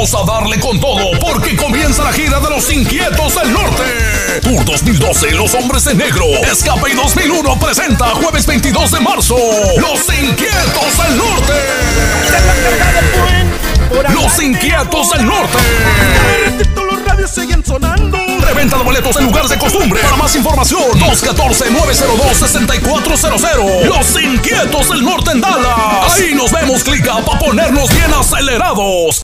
Vamos a darle con todo porque comienza la gira de los Inquietos del Norte. Tour 2012, Los Hombres de Negro. Escape 2001 presenta jueves 22 de marzo. Los Inquietos del Norte. Los Inquietos del Norte. Los radios siguen sonando. Reventa de boletos en lugares de costumbre. Para más información, 214-902-6400. Los Inquietos del Norte en Dallas. Ahí nos vemos, clica, para ponernos bien acelerados.